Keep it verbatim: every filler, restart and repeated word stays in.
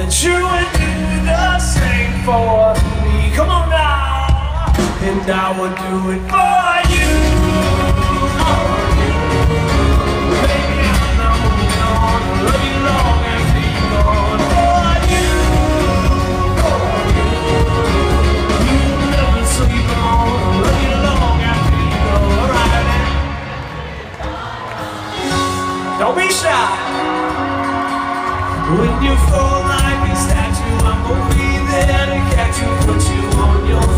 that you would do the same for me. Come on now, and I would do it for you. Baby, I'm not moving on. I love you long after you're gone. For you, you'll never sleep on. I love you long after you're gone. All right, man. Don't be shy. When you fall like a statue, I'm gonna be there to catch you, put you on your